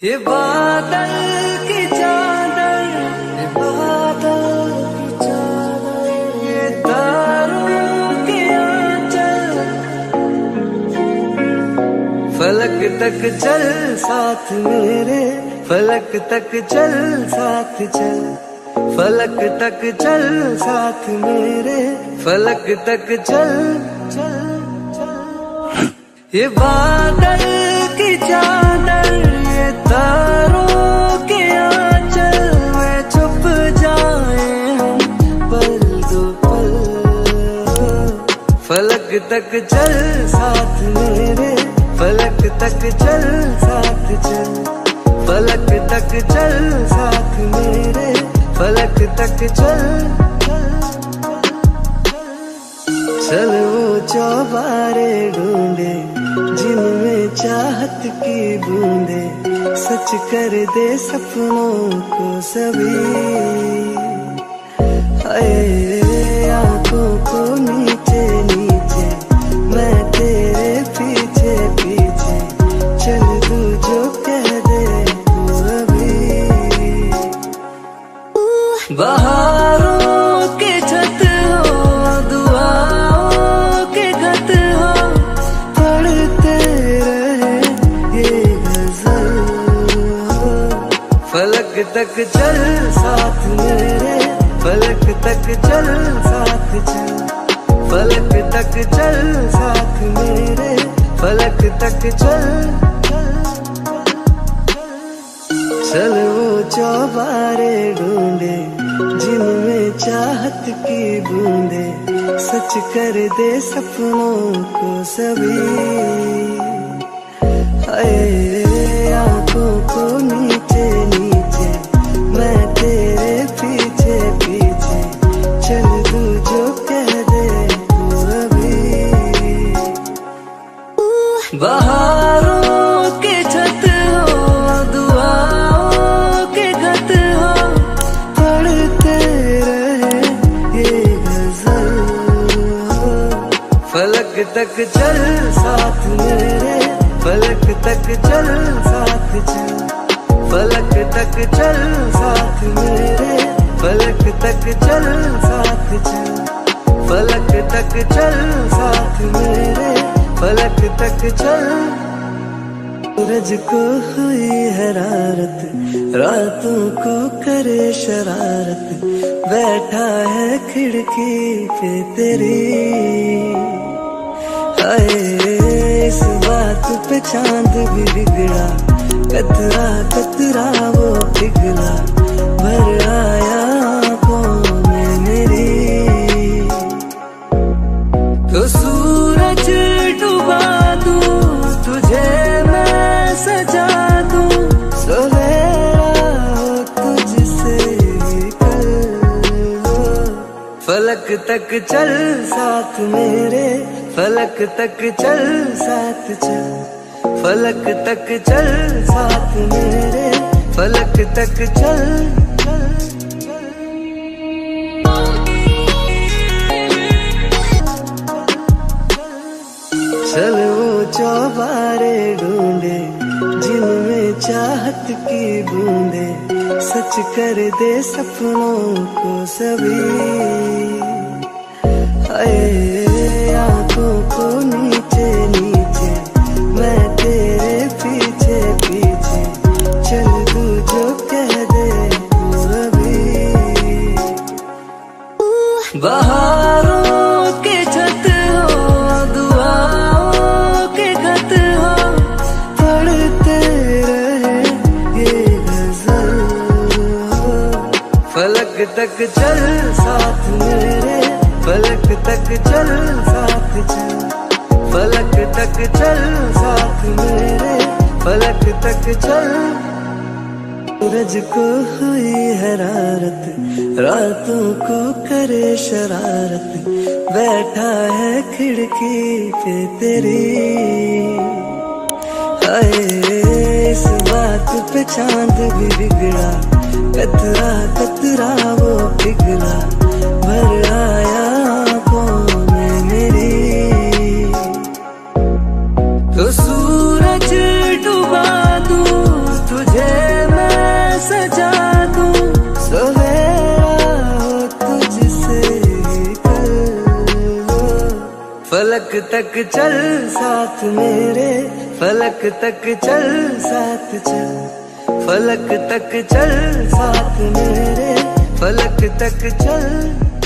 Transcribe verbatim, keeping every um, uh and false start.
ये बादल की चादर, ये बादल की चादर, ये तारों के आंचल, फलक तक चल साथ मेरे, फलक तक चल साथ चल, फलक तक चल साथ मेरे, फलक तक चल चल चल। ये बादल की चादर, ये तारों के आंचल में छुप जाए हम पल दो पल, फलक तक चल साथ मेरे, फलक तक चल साथ चल, फलक तक चल साथ मेरे, फलक तक चल। चल वो चौबारे ढूंढे जिनमें चाहत की बूंदे, सच कर दे सपनों को सभी, हाय आंखों को नीचे नीचे, मैं तेरे पीछे पीछे, चल तू जो कह दे तू अभी। बहारों के छत हो, दुआओं के खत हो, पढ़ते रहे ये गजल, फलक तक चल साथ मेरे, फलक तक चल साथ चल, फलक तक चल साथ मेरे, फलक तक चल। चल वो चौबारे ढूंढे जिनमें चाहत की बूंदे, सच कर दे सपनों को सभी, हाय आंखों को नीचे नीचे, मैं तेरे पीछे पीछे, चल तू जो कह दे तू अभी। बहारों के छत हो, दुआओं के खत हो, पढ़ते रहे ये गजल, फलक तक चल साथ मेरे, फलक तक चल साथ चल, फलक तक चल साथ मेरे, फलक तक चल साथ चल, फलक तक चल साथ मेरे, फलक तक चल। सूरज को हुई हरारत, रातों को करे शरारत, बैठा है खिड़की पे तेरी, हाय इस बात पे चांद भी बिगड़ा, कतरा कतरा वो पिघला, भर आया आंखों में मेरी। तो सूरज डुबा दूं तुझे मैं सजा दूं, सवेरा हो तुझसे कल, फलक तक चल साथ मेरे, फलक तक चल साथ चल, फलक तक चल साथ मेरे, फलक तक चल। चल वो चौबारे ढूंढे जिनमें चाहत की बूंदे, सच कर दे सपनों को सभी, हाय आंखों को नीचे नीचे, मैं तेरे पीछे पीछे, चल तू जो कह दे तू अभी। बहारों के छत हो, दुआओं के खत हो, पढ़ते रहे ये गजल, फलक तक चल साथ मेरे, फलक तक चल साथ चल, फलक तक चल साथ मेरे, फलक तक चल। सूरज को हुई हरारत, रातों को करे शरारत, बैठा है खिड़की पे तेरी, हाय इस बात पे चांद भी बिगड़ा, कतरा कतरा वो पिघला, भर आया आंखों में मेरी। तो सूरज डुबा दूं तुझे फलक तक चल साथ मेरे, फलक तक चल साथ चल, फलक तक चल साथ मेरे, फलक तक चल।